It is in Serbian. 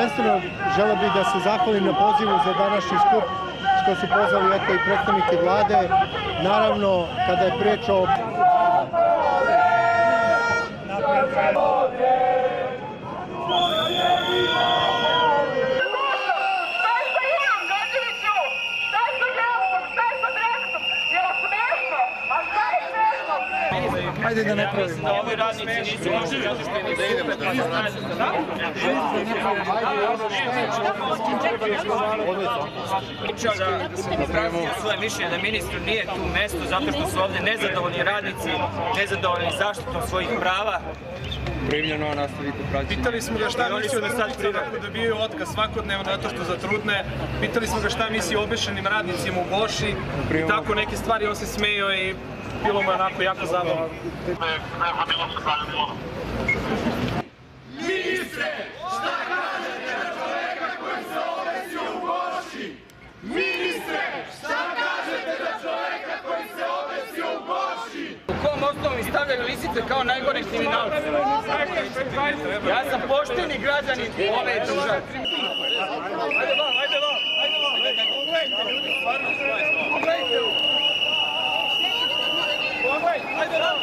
Prvenstveno želeo bih da se zahvalim na pozivu za današnji skup što su pozvali i predstavnike vlade. Naravno, kada je priča o... Hajde da ne pravimo. Ovi radnici nisu možda zaduženi da idemo da izrazio svoje mišljenje da ministru nije tu mesto zato što su ovdje nezadovoljni radnici, nezadovoljni zaštitom svojih prava. Primljeno, nastavite praćenje. Pitali smo ga šta misli o radnicima koji dobijaju otkaz svakodnevno zato što zatrudne. Pitali smo ga šta misli o obešenim radnicima u Goši i tako neke stvari. On se smejao i bilo mu onako jako zabavno. Ministre, šta kažete za čoveka koji se obesio u Goši? Ministre, šta kažete za čoveka koji se obesio u Goši? U kom osnovu mi stavljaju lisice kao najgore kriminalce? Ja sam pošteni građanin ove države. Ajde vam, ajde vam, ajde vam. Pogledajte. Pogledajte.